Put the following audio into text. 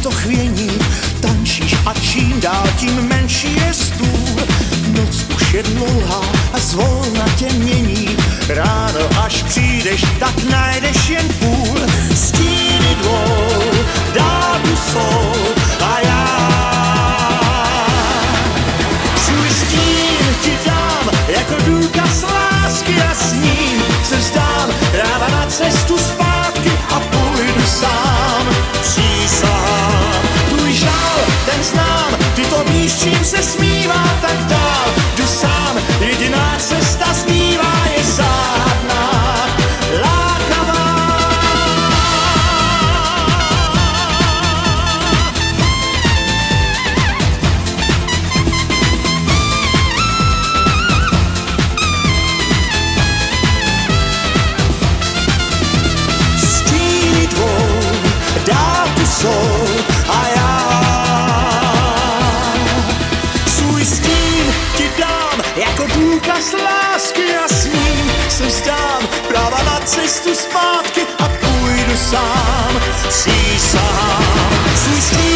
to chvění, tančíš a čím dál tím menší je stůl. Noc už je dlouhá a zvolna tě mění, ráno až přijdeš, tak najdeš jen půl. Stíny dvou dál tu jsou a já svůj stín ti dám jako důkaz lásky a s ním se vzdám práva na cestu zpátky a půjdu sám. Přísahám, tvůj žál, ten znám, ty to víš, čím se smívá, tak dál jdu sám, jediná cesta zbývá je zádná, lákavá. Stíny tvou dál tu jsou a já svůj stín ti dám jako důkaz lásky a s ním se vzdám práva na cestu zpátky a půjdu sám. Přísahám, svůj stín